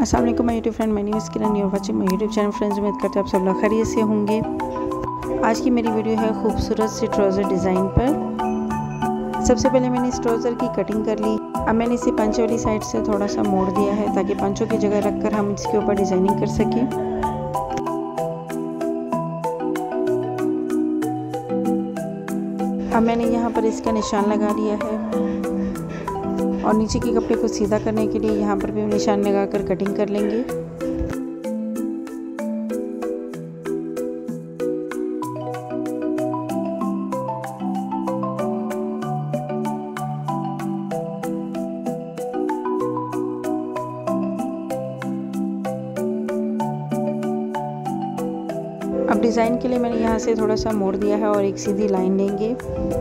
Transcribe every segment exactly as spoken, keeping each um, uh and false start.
अस्सलाम वालेकुम my YouTube friend, my name is Kiran, you are watching my YouTube channel. Friends, उम्मीद करते हैं आप सब लोग खैरियत से होंगे। आज की मेरी वीडियो है खूबसूरत सी ट्राउज़र डिज़ाइन पर। सबसे पहले मैंने इस ट्राउज़र की कटिंग कर ली। अब मैंने इसे पंचे वाली साइड से थोड़ा सा मोड़ दिया है ताकि पंचों की जगह रखकर हम इसके ऊपर डिज़ाइनिंग कर सकें। अब मैंने यहाँ पर इसका निशान लगा लिया है और नीचे के कपड़े को सीधा करने के लिए यहाँ पर भी निशान लगाकर कटिंग कर लेंगे। अब डिज़ाइन के लिए मैंने यहाँ से थोड़ा सा मोड़ दिया है और एक सीधी लाइन लेंगे।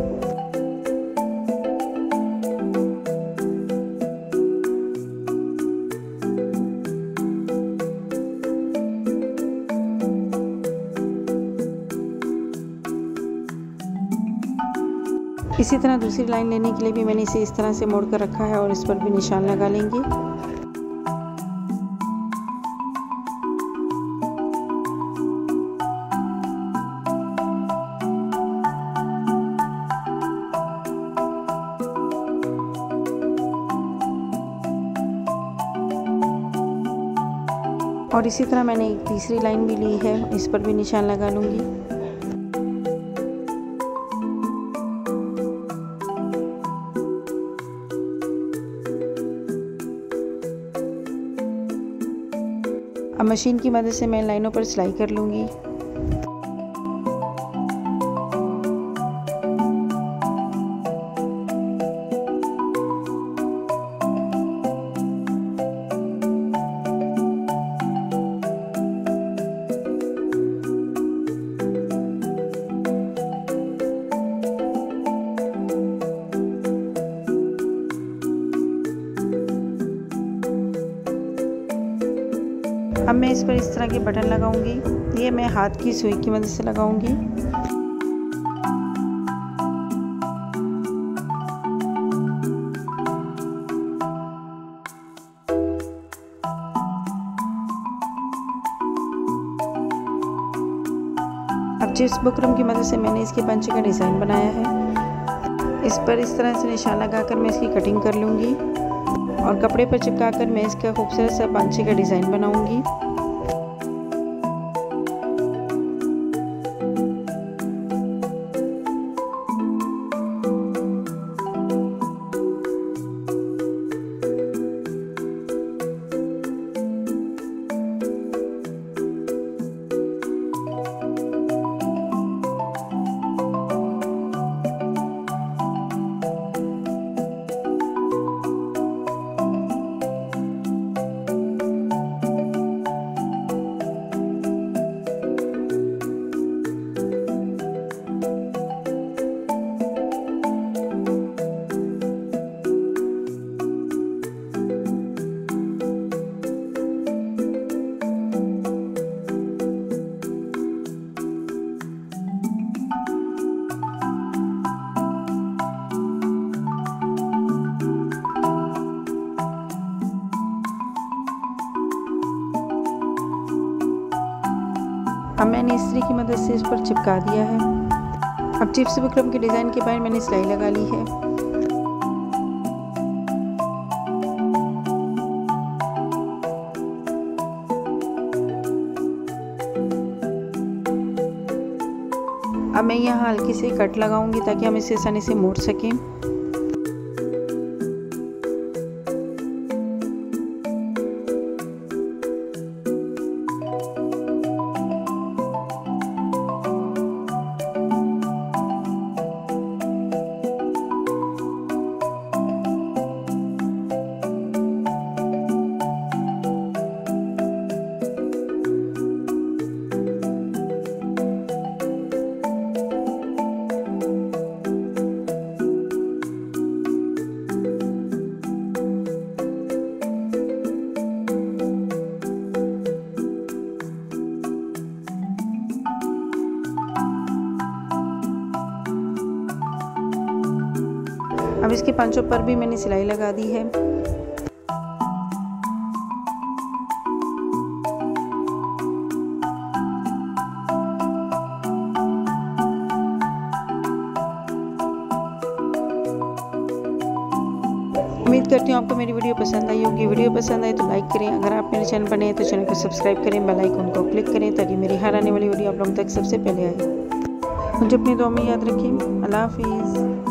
इसी तरह दूसरी लाइन लेने के लिए भी मैंने इसे इस तरह से मोड़ कर रखा है और इस पर भी निशान लगा लेंगे। और इसी तरह मैंने एक तीसरी लाइन भी ली है, इस पर भी निशान लगा लूँगी। अब मशीन की मदद से मैं लाइनों पर सिलाई कर लूँगी। अब मैं इस पर इस तरह के बटन लगाऊंगी। ये मैं हाथ की सुई की मदद से लगाऊंगी। अब जिस बुकरम की मदद से मैंने इसके पंचे का डिज़ाइन बनाया है, इस पर इस तरह से निशान लगाकर मैं इसकी कटिंग कर लूँगी और कपड़े पर चिपकाकर मैं इसका खूबसूरत सा पंचे का डिज़ाइन बनाऊंगी। अब मैंने इस्त्री की मदद से इस पर चिपका दिया है। अब चिप्स बुकरम के डिज़ाइन के बाहर मैंने सिलाई लगा ली है। अब मैं यहाँ हल्की से कट लगाऊंगी ताकि हम इसे आसानी से मोड़ सकें। अब इसके पंचों पर भी मैंने सिलाई लगा दी है। उम्मीद करती हूँ आपको मेरी वीडियो पसंद आई होगी। वीडियो पसंद आए तो लाइक करें, अगर आप मेरे चैनल पर नए हैं तो चैनल को सब्सक्राइब करें, बेल आइकन को क्लिक करें ताकि मेरी हर आने वाली वीडियो आप लोगों तक सबसे पहले आए। मुझे अपनी दुआ में याद रखें। अल्लाह हाफिज़।